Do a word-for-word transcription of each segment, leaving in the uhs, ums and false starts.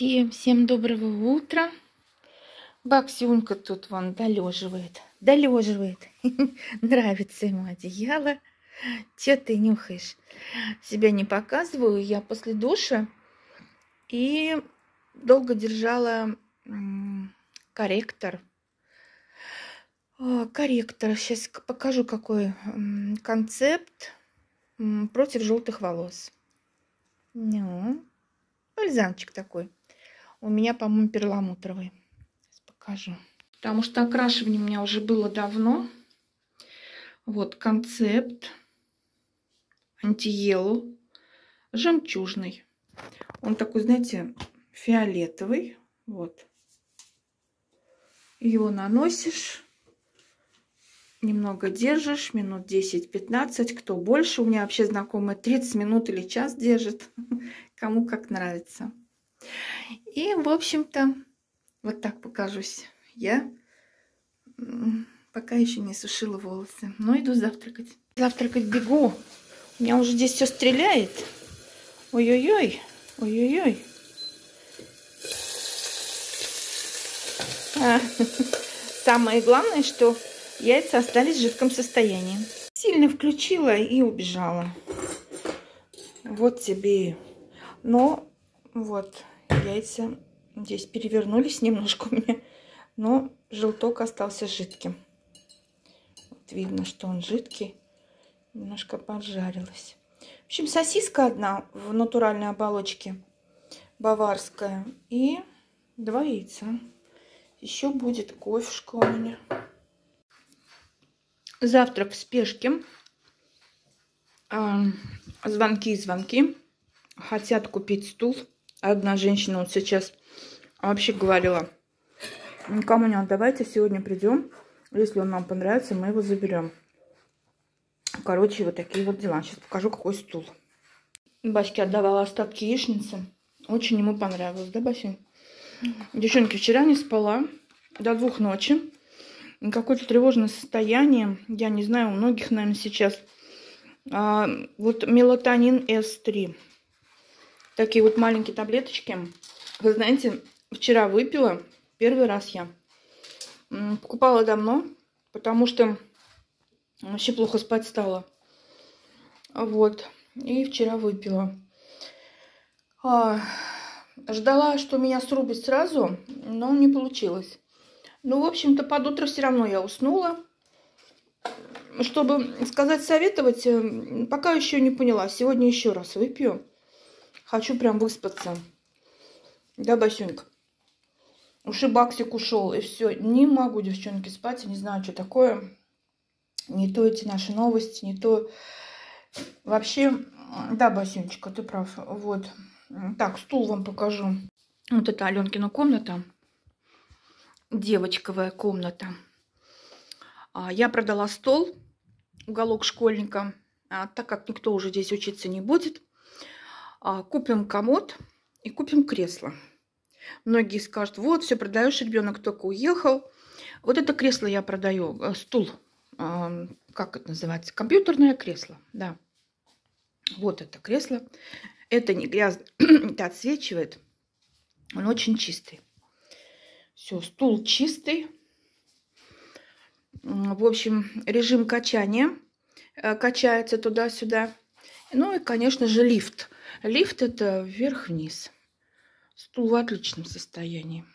Всем, всем доброго утра. Баксюнька тут вон долеживает. Долеживает. Нравится ему одеяло. Че ты нюхаешь? Себя не показываю. Я после душа и долго держала корректор. Корректор. Сейчас покажу, какой концепт против желтых волос. Ну, бальзамчик такой. У меня, по-моему, перламутровый. Сейчас покажу. Потому что окрашивание у меня уже было давно. Вот концепт. Анти-йеллоу. Жемчужный. Он такой, знаете, фиолетовый. Вот. Его наносишь. Немного держишь. Минут десять-пятнадцать. Кто больше. У меня вообще знакомые тридцать минут или час держит. Кому как нравится. И, в общем-то, вот так покажусь. Я пока еще не сушила волосы, но иду завтракать. Завтракать бегу. У меня уже здесь все стреляет. Ой-ой-ой, ой-ой-ой. А, самое главное, что яйца остались в жидком состоянии. Сильно включила и убежала. Вот тебе. Но вот яйца здесь перевернулись немножко у меня, но желток остался жидким. Вот видно, что он жидкий, немножко поджарилась. В общем, сосиска одна в натуральной оболочке, баварская, и два яйца. Еще будет кофешка у меня. Завтрак в спешке. Звонки, звонки. Хотят купить стул. Одна женщина вот сейчас вообще говорила: никому не отдавайте, сегодня придем. Если он нам понравится, мы его заберем. Короче, вот такие вот дела. Сейчас покажу, какой стул. Баське отдавала остатки яичницы. Очень ему понравилось, да, Басень? Девчонки, вчера не спала до двух ночи. Какое-то тревожное состояние. Я не знаю, у многих, наверное, сейчас. А, вот мелатонин эс три. Такие вот маленькие таблеточки. Вы знаете, вчера выпила. Первый раз я. Покупала давно, потому что вообще плохо спать стало. Вот. И вчера выпила. А, ждала, что меня срубит сразу, но не получилось. Ну, в общем-то, под утро все равно я уснула. Чтобы сказать, советовать, пока еще не поняла. Сегодня еще раз выпью. Хочу прям выспаться. Да, Басюнька? Уж и Баксик ушел, и все. Не могу, девчонки, спать. Не знаю, что такое. Не то эти наши новости, не то... Вообще, да, Басюнечка, ты прав. Вот. Так, стул вам покажу. Вот это Аленкина комната. Девочковая комната. Я продала стол, уголок школьника, так как никто уже здесь учиться не будет. Купим комод и купим кресло. Многие скажут: вот, все продаешь, ребенок только уехал. Вот это кресло я продаю, стул, как это называется, компьютерное кресло, да. Вот это кресло. Это не грязно, это отсвечивает. Он очень чистый. Все, стул чистый. В общем, режим качания. Качается туда-сюда. Ну и, конечно же, лифт. Лифт — это вверх-вниз. Стул в отличном состоянии.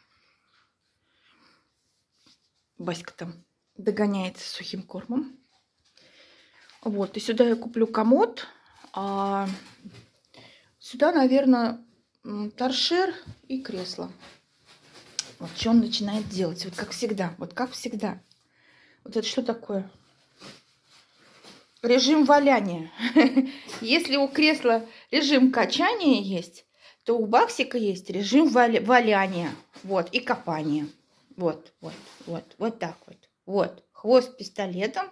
Баська там догоняется сухим кормом. Вот, и сюда я куплю комод. А сюда, наверное, торшер и кресло. Вот что он начинает делать. Вот как всегда. Вот как всегда. Вот это что такое? Режим валяния. Если у кресла режим качания есть, то у Баксика есть режим валяния. Вот, и копания. Вот, вот, вот, вот так вот. Вот, хвост пистолетом.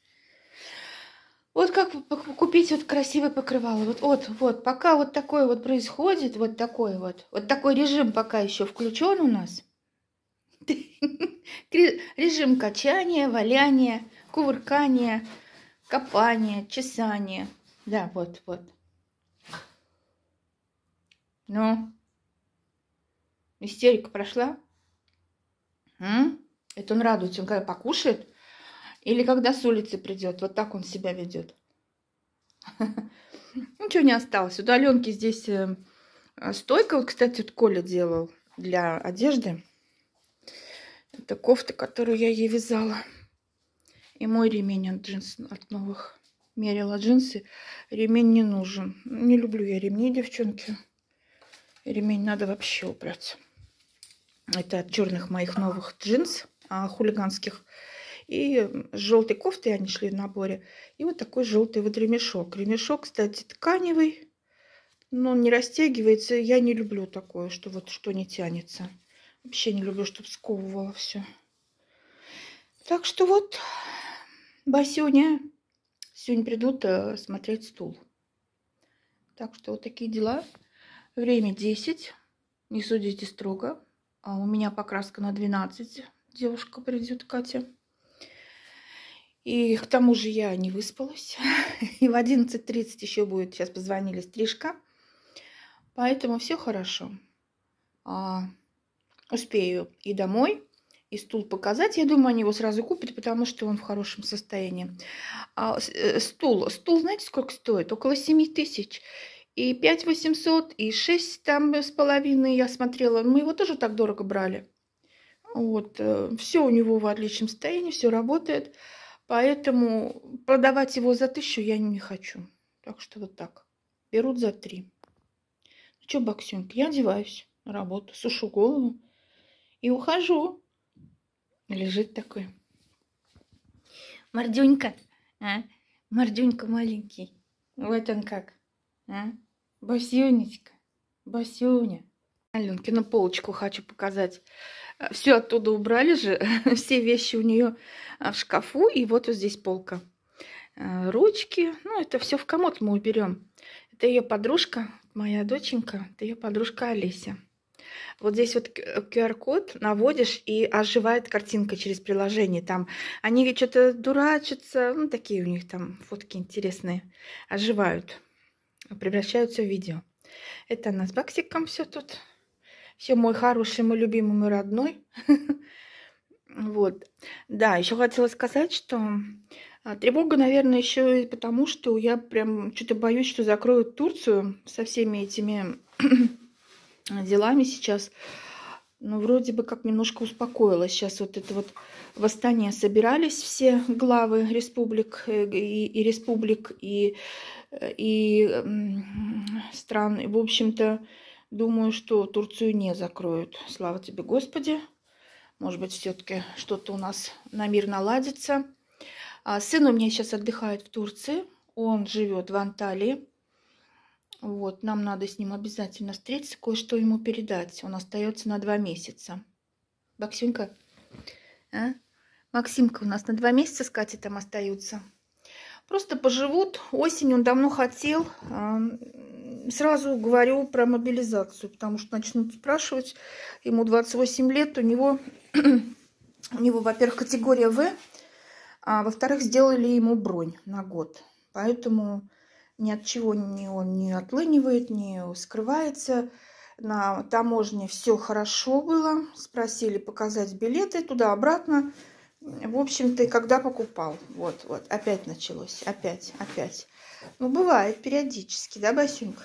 Вот как купить вот красивое покрывало. Вот, вот, вот, пока вот такое вот происходит, вот такой вот, вот такой режим пока еще включен у нас. Режим качания, валяния, кувыркания, копания, чесания. Да, вот, вот. Ну, Истерика прошла? М? Это он радуется, он когда покушает? Или когда с улицы придет? Вот так он себя ведет. Ничего не осталось. Удаленки здесь стойка. Вот, кстати, вот Коля делал для одежды. Это кофта, которую я ей вязала. И мой ремень от джинс, от новых. Мерила джинсы. Ремень не нужен. Не люблю я ремни, девчонки. Ремень надо вообще убрать. Это от черных моих новых джинс, а, хулиганских. И с желтой кофтой они шли в наборе. И вот такой желтый вот ремешок. Ремешок, кстати, тканевый. Но он не растягивается. Я не люблю такое, что вот что не тянется. Вообще не люблю, чтобы сковывало все. Так что вот, Басюня. Сегодня придут э, смотреть стул. Так что вот такие дела. Время десять. Не судите строго. А у меня покраска на двенадцать. Девушка придет, Катя. И к тому же я не выспалась. И в одиннадцать тридцать еще будет, сейчас позвонили, стрижка. Поэтому все хорошо. А, успею и домой, и стул показать. Я думаю, они его сразу купят, потому что он в хорошем состоянии. А, стул, стул, знаете, сколько стоит? Около семи тысяч. И пять восемьсот, и шесть там с половиной я смотрела. Мы его тоже так дорого брали. Вот, все у него в отличном состоянии, все работает. Поэтому продавать его за тысячу я не хочу. Так что вот так. Берут за три. Ну что, Баксюнька, я одеваюсь на работу, сушу голову и ухожу. Лежит такой. Мордюнька, а? Мордюнька маленький. Вот он как. А? Басюнечка, Басюня. Аленкину полочку хочу показать. Все оттуда убрали же, все вещи у нее в шкафу, и вот, вот здесь полка. Ручки, ну это все в комод мы уберем. Это ее подружка, моя доченька, это ее подружка Олеся. Вот здесь вот ку ар код наводишь, и оживает картинка через приложение. Там они что-то дурачатся, ну такие у них там фотки интересные, оживают, превращаются в видео. Это она с Баксиком все тут. Все мой хороший, мой любимый, мой родной. Вот. Да, еще хотела сказать, что тревога, наверное, еще и потому, что я прям что-то боюсь, что закроют Турцию со всеми этими делами сейчас. Ну, вроде бы как немножко успокоилась. Сейчас вот это вот восстание собирались все главы республик и, и республик, и, и стран. В общем-то, думаю, что Турцию не закроют. Слава тебе, Господи. Может быть, все-таки что-то у нас на мир наладится. А сын у меня сейчас отдыхает в Турции. Он живет в Анталии. Вот, нам надо с ним обязательно встретиться, кое-что ему передать. Он остается на два месяца. Баксюнька, а? Максимка у нас на два месяца с Катей там остаются. Просто поживут. Осень он давно хотел. Сразу говорю про мобилизацию, потому что начнут спрашивать. Ему двадцать восемь лет, у него, у него, во-первых, категория В, а во-вторых, сделали ему бронь на год. Поэтому ни от чего не, он не отлынивает, не скрывается. На таможне все хорошо было. Спросили показать билеты туда-обратно. В общем-то, когда покупал. Вот, вот, опять началось. Опять, опять. Ну, бывает периодически, да, Басюнька?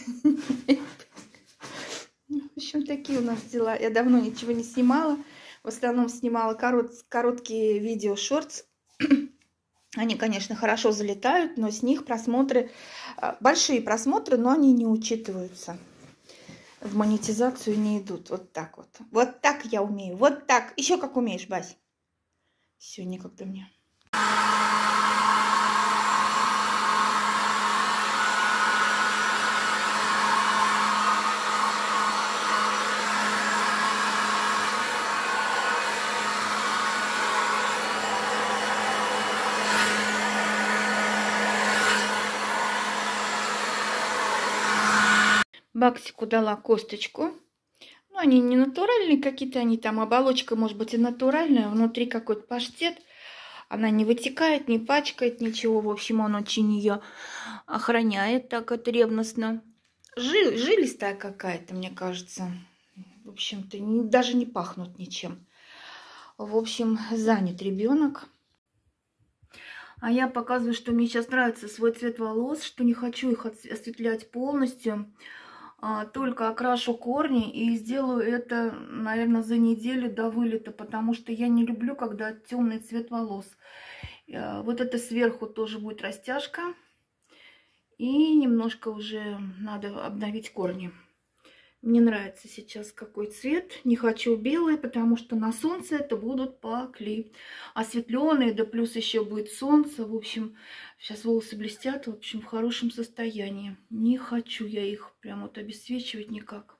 В общем, такие у нас дела. Я давно ничего не снимала. В основном снимала корот, короткие видео, шортс. Они, конечно, хорошо залетают, но с них просмотры, большие просмотры, но они не учитываются. В монетизацию не идут. Вот так вот. Вот так я умею. Вот так. Еще как умеешь, Бась. Все, некогда мне. Баксику дала косточку. Ну, они не натуральные какие-то, они там, оболочка может быть и натуральная, внутри какой-то паштет. Она не вытекает, не пачкает ничего. В общем, он очень ее охраняет так вот ревностно. Жил, жилистая какая-то, мне кажется. общем-то, не, даже не пахнут ничем. В общем, занят ребенок. А я показываю, что мне сейчас нравится свой цвет волос, что не хочу их осветлять полностью. А, только окрашу корни и сделаю это, наверное, за неделю до вылета, потому что я не люблю, когда темный цвет волос. Вот это сверху тоже будет растяжка. И немножко уже надо обновить корни. Мне нравится сейчас какой цвет. Не хочу белый, потому что на солнце это будут пакли. Осветленные, да плюс еще будет солнце. В общем, сейчас волосы блестят, в общем, в хорошем состоянии. Не хочу я их прям вот обесцвечивать никак.